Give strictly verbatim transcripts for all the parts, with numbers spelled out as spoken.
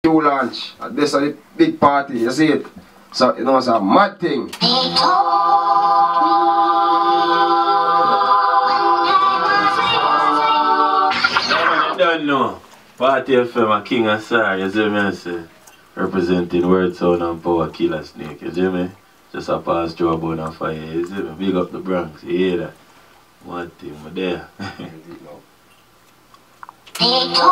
new launch. And this is a big party, you see it? So you know it's a mad thing. I don't know. Party F M and King Asar, you see me I say? Representing Word Sound and Power Killer Snake, you see me? Just a pass through a bone and fire, you see me? Big up the Bronx, you hear that? One thing, we're there. They told me.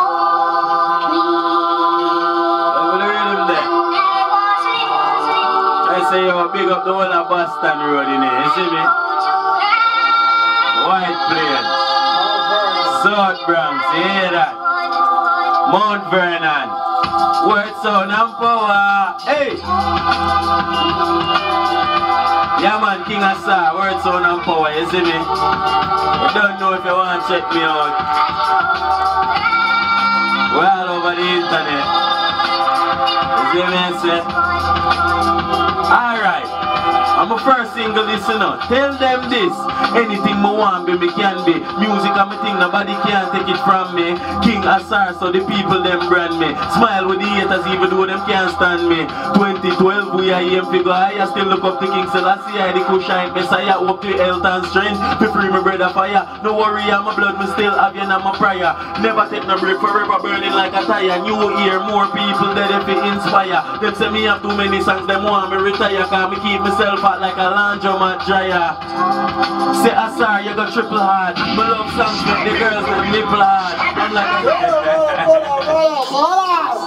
I say yo, big up the whole of Boston Road in here, you see me? White Plains, South Bronx, you hear that? Mount Vernon, Word Sound and Power, hey! Yeah man, King Asar, Word Sound and Power, you see me? You don't know if you want to check me out. We're all over the internet. You see me, I say? Alright, I'm a first single listener. Tell them this. Anything me want be, me can be. Music and me thing, nobody can take it from me. King Asar, so the people them brand me. Smile with the haters even though them can't stand me. twenty twelve we are aim figure high. I still look up to King Selassie, I the Kushite Messiah. Walk to health and strength, to free me brother fire. No worry, I'm a blood, me still have you in my prayer. Never take no break, forever burning like a tire. New year, more people that if it inspire. Them say me have too many songs, them want me retire. Cause me keep myself hot like a laundromat dryer. Say Asar, you got triple hard. Me love songs with the girls with nipple hard. I'm like a